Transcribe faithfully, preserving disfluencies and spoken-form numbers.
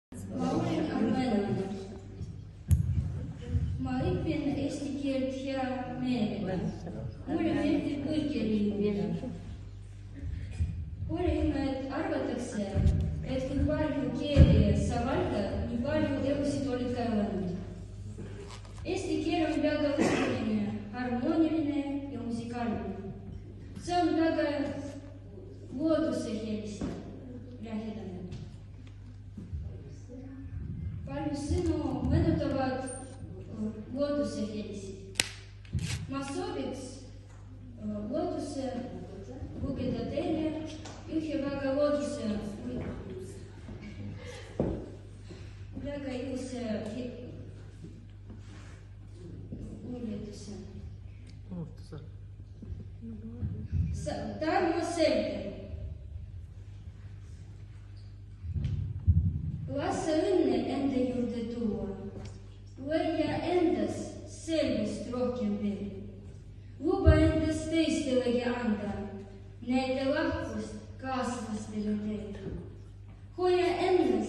Ma olen Armena. Ma õpin eesti keelt hea meelega. Mulle meeldib kõigile. Hoolimata arvatakse, et kui palju keeli sa valdad, nii palju elusid oled ka elanud. Eesti keel on väga oluline, harmooniline ja musikaalne. See on väga looduse helisi lähedane. Palju sõnu meenutavad looduse helisid. Ma sooviks looduse lugeda teile ühe väga looduse väga ilusa luuletuse. Tarmo Selder. Lase õnne enda juurde tuua. Leia endas selvist rohkem veel. Luba endas teistelegi anda. Näita lahkust kaaslastele teed. Hoia enne